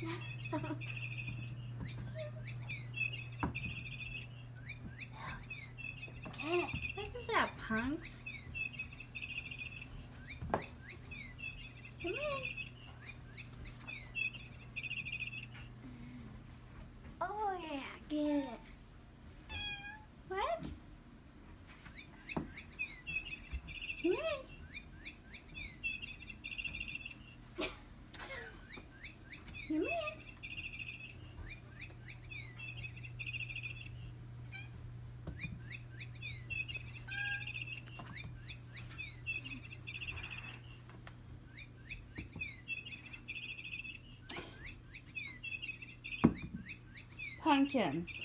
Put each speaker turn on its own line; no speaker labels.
What is that, punks? Come in. Oh yeah, get it. What? Come in. Come in. Pumpkins.